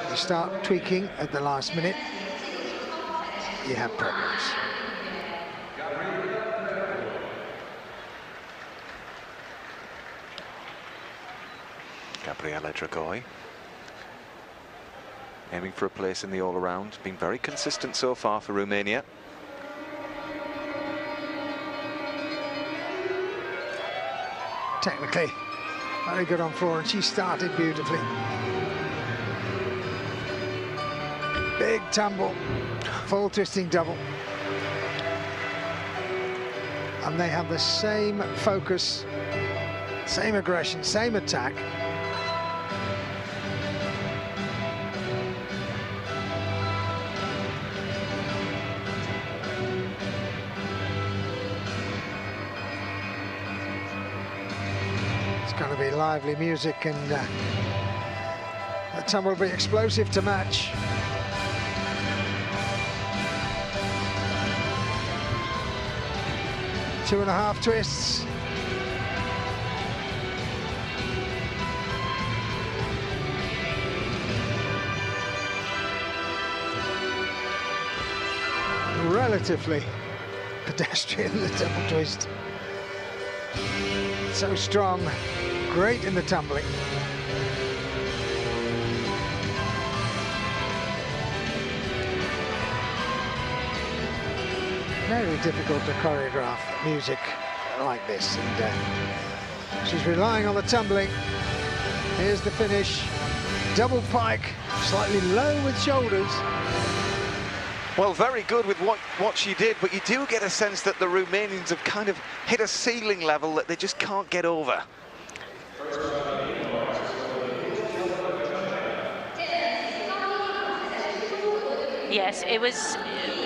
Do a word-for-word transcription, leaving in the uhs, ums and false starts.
you start tweaking at the last minute, you have problems. Gabriela Dragoi aiming for a place in the all-around, been very consistent so far for Romania. Technically, very good on floor, and she started beautifully. Big tumble, full twisting double. And they have the same focus, same aggression, same attack. It's going to be lively music, and uh, the tumble will be explosive to match. Two and a half twists. Relatively pedestrian, the double twist. So strong, great in the tumbling. Very difficult to choreograph music like this, and uh, she's relying on the tumbling. Here's the finish. Double pike, slightly low with shoulders. Well, very good with what, what she did, but you do get a sense that the Romanians have kind of hit a ceiling level that they just can't get over. Yes, it was